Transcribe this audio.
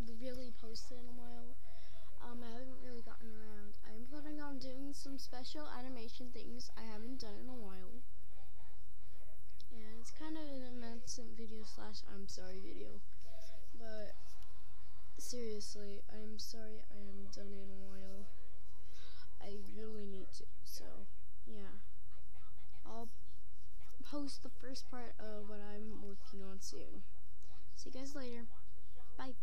really posted in a while. I haven't really gotten around. I'm planning on doing some special animation things I haven't done in a while. And it's kind of an immense video slash I'm sorry video. But seriously, I'm sorry I haven't done it in a while. I really need to. So, yeah. I'll post the first part of what I'm working on soon. See you guys later. Bye.